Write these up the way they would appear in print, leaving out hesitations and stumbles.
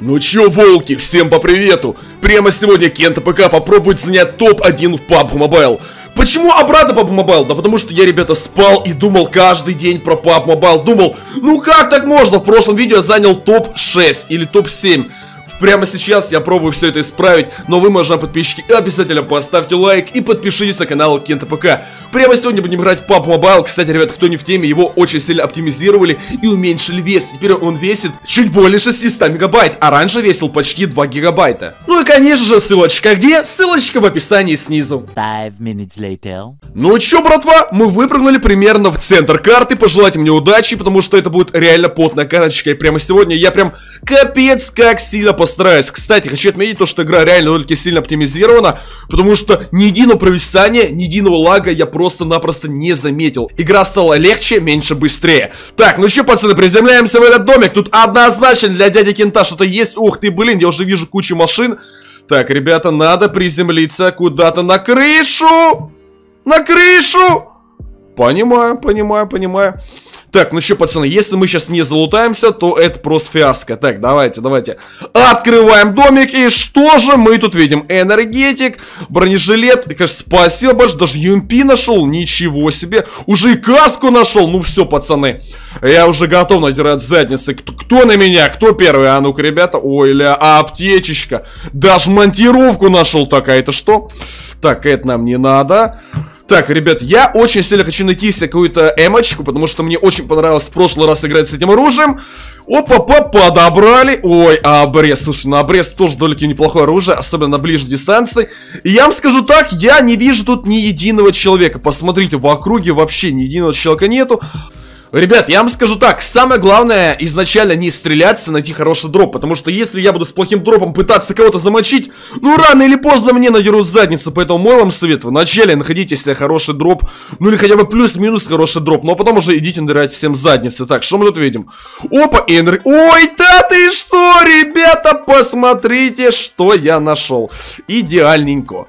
Ну чё, волки, всем по привету! Прямо сегодня Кента ПК попробует занять топ-1 в PUBG Mobile. Почему обратно PUBG Mobile? Да потому что я, ребята, спал и думал каждый день про PUBG Mobile. Думал, ну как так можно? В прошлом видео я занял топ-6 или топ-7. Прямо сейчас я пробую все это исправить, но вы, уважаемые подписчики, обязательно поставьте лайк и подпишитесь на канал Кента ПК. Прямо сегодня будем играть в PUBG Mobile. Кстати, ребят, кто не в теме, его очень сильно оптимизировали и уменьшили вес. Теперь он весит чуть более 600 мегабайт, а раньше весил почти 2 гигабайта. Ну и, конечно же, ссылочка где? Ссылочка в описании снизу. 5 minutes later. Ну чё, братва, мы выпрыгнули примерно в центр карты. Пожелайте мне удачи, потому что это будет реально потная карточка. И прямо сегодня я прям капец как сильно постараюсь. Кстати, хочу отметить то, что игра реально довольно сильно оптимизирована, потому что ни единого провисания, ни единого лага я просто-напросто не заметил. Игра стала легче, меньше, быстрее. Так, ну что, пацаны, приземляемся в этот домик. Тут однозначно для дяди Кента что-то есть. Ух ты, блин, я уже вижу кучу машин. Так, ребята, надо приземлиться куда-то на крышу. На крышу. Понимаю, понимаю. Так, ну что, пацаны, если мы сейчас не залутаемся, то это просто фиаско. Так, давайте. Открываем домик, и что же мы тут видим? Энергетик, бронежилет, конечно, спасибо большое, даже UMP нашел, ничего себе. Уже и каску нашел, ну все, пацаны. Я уже готов надирать задницы. Кто на меня? Кто первый? А ну-ка, ребята, ой-ля, аптечечка. Даже монтировку нашел такая, это что? Так, это нам не надо. Так, ребят, я очень сильно хочу найти себе какую-то эмочку, потому что мне очень понравилось в прошлый раз играть с этим оружием. Опа-па, подобрали. Ой, обрез, слушай, на обрез тоже довольно неплохое оружие, особенно на ближней дистанции. И я вам скажу так, я не вижу тут ни единого человека. Посмотрите, в округе вообще ни единого человека нету. Ребят, я вам скажу так, самое главное изначально не стреляться, найти хороший дроп, потому что если я буду с плохим дропом пытаться кого-то замочить, ну рано или поздно мне надерут задницу, поэтому мой вам совет, вначале находите себе хороший дроп, ну или хотя бы плюс-минус хороший дроп, но потом уже идите надирать всем задницы. Так, что мы тут видим? Опа, энергия. Ой, да ты что, ребята, посмотрите, что я нашел. Идеальненько.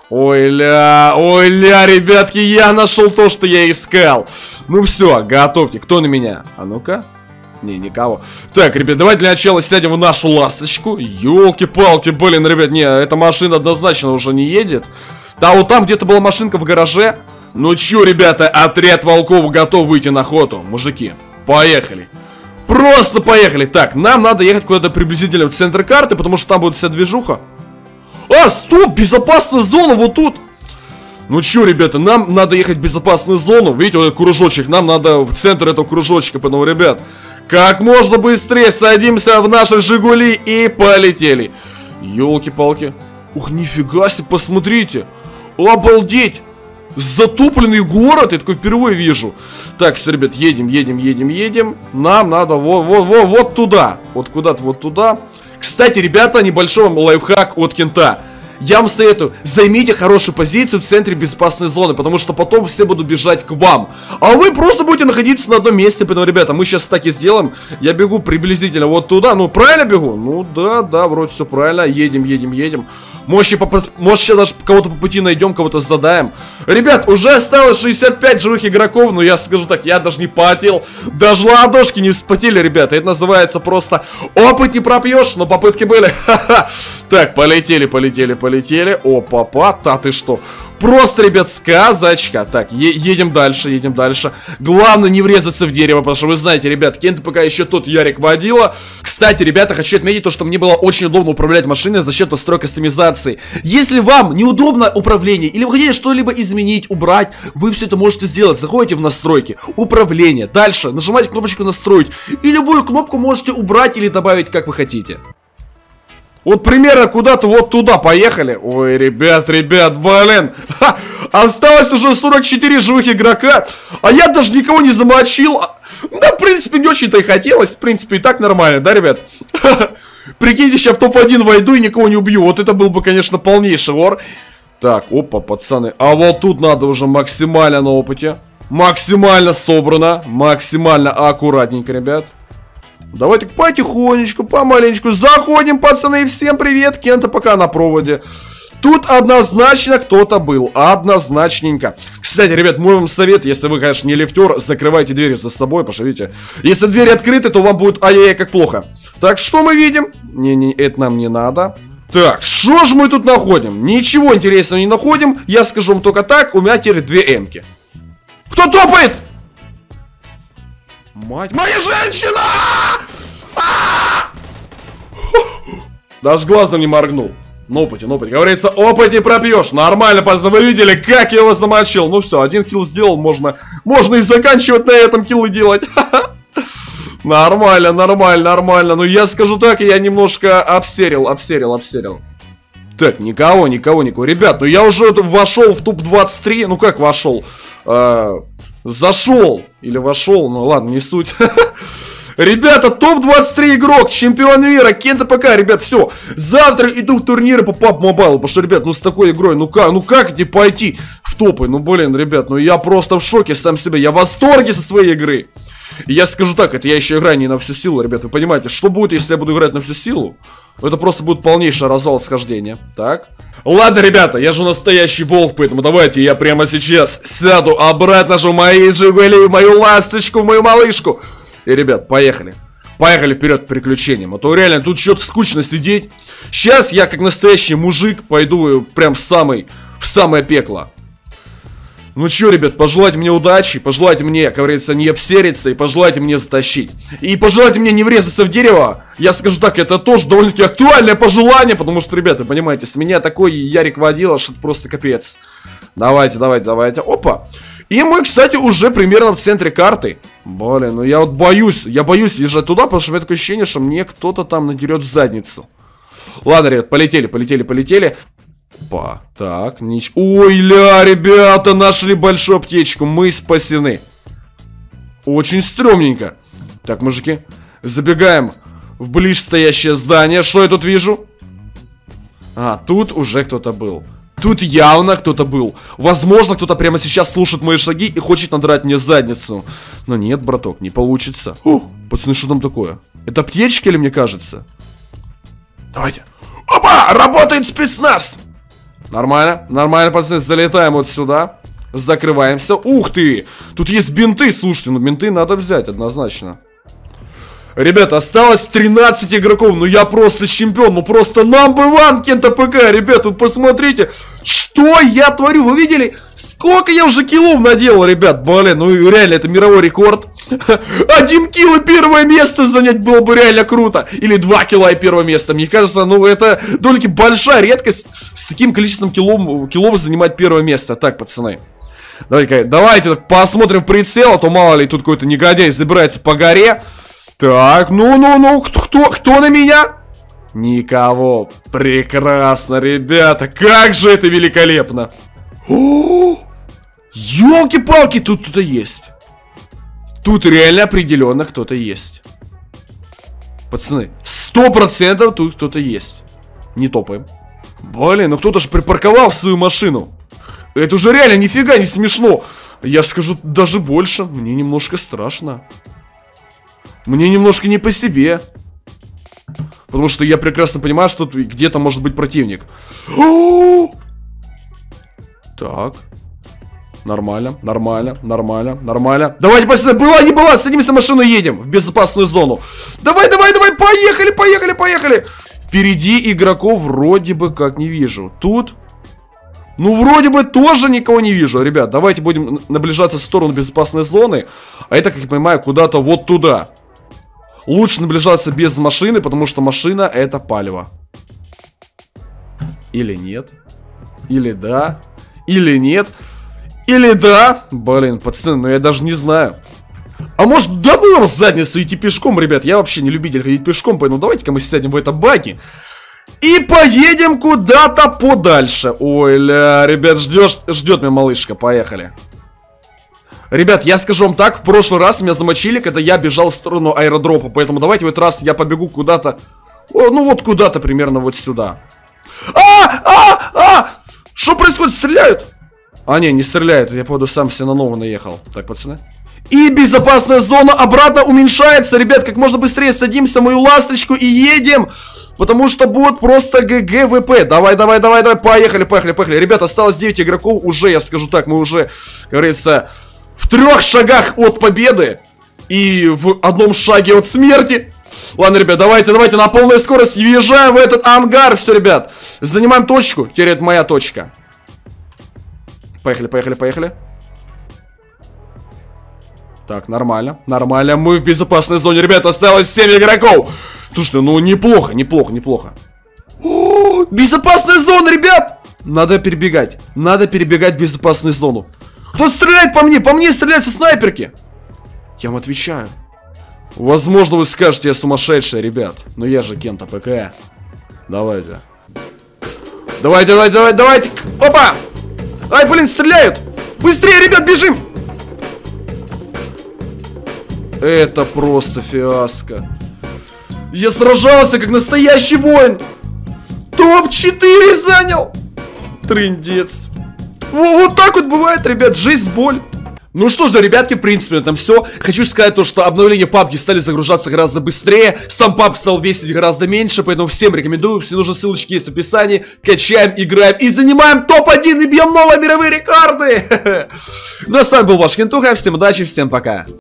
Ой-ля, ребятки, я нашел то, что я искал. Ну все, готовьте, кто на меня? А ну-ка. Не, никого. Так, ребят, давайте для начала сядем в нашу ласточку. Ёлки-палки, блин, ребят, не, эта машина однозначно уже не едет. Да, вот там где-то была машинка в гараже. Ну чё, ребята, отряд волков готов выйти на охоту. Мужики, поехали. Просто поехали. Так, нам надо ехать куда-то приблизительно в центр карты, потому что там будет вся движуха. А, стоп, безопасная зона вот тут. Ну чё, ребята, нам надо ехать в безопасную зону. Видите, вот этот кружочек, нам надо в центр этого кружочка. Поэтому, ребят, как можно быстрее садимся в наши Жигули и полетели. Ёлки-палки. Ух, нифига себе, посмотрите. Обалдеть. Затопленный город, я такой впервые вижу. Так, все, ребят, едем. Нам надо вот туда. Вот куда-то вот туда. Кстати, ребята, небольшой вам лайфхак от Кента. Я вам советую, займите хорошую позицию в центре безопасной зоны, потому что потом все будут бежать к вам. А вы просто будете находиться на одном месте. Поэтому, ребята, мы сейчас так и сделаем. Я бегу приблизительно вот туда. Ну, правильно бегу? Ну, да, вроде все правильно. Едем. Может, сейчас даже кого-то по пути найдем, кого-то задаем. Ребят, уже осталось 65 живых игроков. Но я скажу так, я даже не потел. Даже ладошки не вспотели, ребята. Это называется просто опыт не пропьешь, но попытки были. Так, полетели. Опа-па, да ты что? Просто, ребят, сказочка. Так, едем дальше. Главное не врезаться в дерево, потому что вы знаете, ребят, Кента пока еще тот Ярик водила. Кстати, ребята, хочу отметить то, что мне было очень удобно управлять машиной за счет настройки кастомизации. Если вам неудобно управление, или вы хотите что-либо изменить, убрать, вы все это можете сделать. Заходите в настройки, управление, дальше нажимаете кнопочку настроить, и любую кнопку можете убрать или добавить, как вы хотите. Вот примерно куда-то вот туда поехали. Ой, ребят, блин. Ха, осталось уже 44 живых игрока. А я даже никого не замочил. Да, в принципе, не очень-то и хотелось. В принципе, и так нормально, да, ребят? Прикиньте, сейчас в топ-1 войду и никого не убью. Вот это был бы, конечно, полнейший вор. Так, опа, пацаны. А вот тут надо уже максимально на опыте. Максимально собрано. Максимально аккуратненько, ребят. Давайте потихонечку, помаленечку заходим, пацаны, всем привет, Кента пока на проводе. Тут однозначно кто-то был, однозначненько. Кстати, ребят, мой вам совет, если вы, конечно, не лифтер, закрывайте двери за собой, потому что, видите, если двери открыты, то вам будет ай-яй-яй как плохо. Так, что мы видим? Не, это нам не надо. Так, что же мы тут находим? Ничего интересного не находим. Я скажу вам только так, у меня теперь 2 эмки. Кто топает? Мать моя женщина! Даже глазом не моргнул. На опыте, говорится, опыт не пропьешь. Нормально, пацаны, вы видели, как я его замочил. Ну все, 1 килл сделал, можно и заканчивать на этом киллы делать. Нормально. Ну я скажу так, я немножко обсерил. Так, никого. Ребят, ну я уже вошел в топ-23. Ну как вошел? Зашел. Или вошел, ну ладно, не суть. Ребята, топ-23 игрок, чемпион мира, Кента ПК, ребят, все. Завтра иду в турниры по PUBG Mobile, потому что, ребят, ну с такой игрой, ну как не пойти в топы? Ну блин, ребят, ну я просто в шоке сам себя, я в восторге со своей игры. И я скажу так, это я еще играю не на всю силу, ребят, вы понимаете, что будет, если я буду играть на всю силу? Это просто будет полнейший развал схождения. Так. Ладно, ребята, я же настоящий волк, поэтому давайте я прямо сейчас сяду обратно же в мои Жигули, в мою ласточку, в мою малышку. И, ребят, поехали. Поехали вперед к приключениям. А то реально тут что-то скучно сидеть. Сейчас я, как настоящий мужик, пойду прям в самое пекло. Ну чё, ребят, пожелайте мне удачи, пожелайте мне, как говорится, не обсериться, и пожелайте мне затащить. И пожелайте мне не врезаться в дерево. Я скажу так, это тоже довольно-таки актуальное пожелание, потому что, ребята, понимаете, с меня такой Ярик водила, что это просто капец. Давайте. Опа. И мы, кстати, уже примерно в центре карты. Блин, ну я вот боюсь езжать туда, потому что у меня такое ощущение, что мне кто-то там надерет задницу. Ладно, ребят, полетели. Опа, так, ой, ребята, нашли большую аптечку, мы спасены. Очень стрёмненько. Так, мужики, забегаем в ближстоящее здание. Что я тут вижу? А, тут уже кто-то был. Тут явно кто-то был. Возможно, кто-то прямо сейчас слушает мои шаги и хочет надрать мне задницу. Но нет, браток, не получится. Пацаны, что там такое? Это аптечка или мне кажется? Давайте. Опа! Работает спецназ! Нормально, пацаны, залетаем вот сюда. Закрываемся. Ух ты! Тут есть бинты, слушайте, ну бинты надо взять, однозначно. Ребята, осталось 13 игроков, ну я просто чемпион, ну просто number one Кента ПК, ребята, вы посмотрите, что я творю, вы видели, сколько я уже киллов наделал, ребят, блин, ну реально, это мировой рекорд. 1 килл и первое место занять было бы реально круто, или 2 килла и первое место, мне кажется, ну это довольно-таки большая редкость с таким количеством киллов занимать первое место. Так, пацаны. Давайте посмотрим прицел, а то мало ли тут какой-то негодяй забирается по горе. Так, ну, кто на меня? Никого. Прекрасно, ребята, как же это великолепно. Ёлки-палки, тут кто-то есть. Тут реально определенно кто-то есть. Пацаны, 100% тут кто-то есть. Не топаем. Блин, ну кто-то же припарковал свою машину. Это уже реально нифига не смешно. Я скажу даже больше, мне немножко страшно. Мне немножко не по себе. Потому что я прекрасно понимаю, что тут где-то может быть противник. Так. Нормально. Давайте, пацаны, была, не была, садимся в машину и едем в безопасную зону. Давай, поехали. Впереди игроков вроде бы как не вижу. Тут... Ну, вроде бы тоже никого не вижу. Ребят, давайте будем наближаться в сторону безопасной зоны. А это, как я понимаю, куда-то вот туда. Лучше наближаться без машины, потому что машина это палево. Или нет? Или да? Или нет? Или да? Блин, пацаны, ну я даже не знаю. А может, да ну нам задницу идти пешком, ребят? Я вообще не любитель ходить пешком, поэтому давайте-ка мы сядем в этом баги и поедем куда-то подальше. Ой, ребят, ждет меня малышка, поехали. Ребят, я скажу вам так, в прошлый раз меня замочили, когда я бежал в сторону аэродропа. Поэтому давайте в этот раз я побегу куда-то. Ну вот куда-то примерно вот сюда. Что происходит? Стреляют? А, не стреляет. Я, походу, сам себе на ногу наехал. Так, пацаны. И безопасная зона обратно уменьшается. Ребят, как можно быстрее садимся в мою ласточку и едем. Потому что будет просто ГГВП. Давай. Поехали. Ребят, осталось 9 игроков. Уже, я скажу так, мы уже, как говорится, в 3 шагах от победы. И в 1 шаге от смерти. Ладно, ребят, давайте на полной скорости въезжаем в этот ангар. Все, ребят, занимаем точку. Теперь это моя точка. Поехали. Так, нормально. Мы в безопасной зоне. Ребята, осталось 7 игроков. Слушайте, ну неплохо. О, безопасная зона, ребят. Надо перебегать в безопасную зону. Кто стреляет по мне? По мне стреляют со снайперки. Я вам отвечаю. Возможно, вы скажете, я сумасшедший, ребят. Но я же Кента ПК. Давайте. Опа! Ай, блин, стреляют. Быстрее, ребят, бежим. Это просто фиаско. Я сражался как настоящий воин. Топ-4 занял. Трындец. Вот так вот бывает, ребят, жизнь, боль. Ну что же, ребятки, в принципе, на этом все. Хочу сказать то, что обновления в PUBG стали загружаться гораздо быстрее. Сам PUBG стал весить гораздо меньше, поэтому всем рекомендую. Все нужны ссылочки есть в описании. Качаем, играем и занимаем топ-1 и бьем новые мировые рекорды. Ну а с вами был ваш Кентуха. Всем удачи, всем пока.